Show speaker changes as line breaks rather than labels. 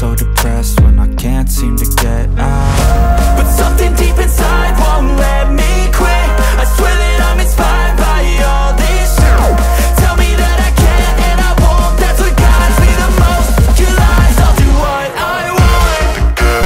so depressed when I can't seem to get out.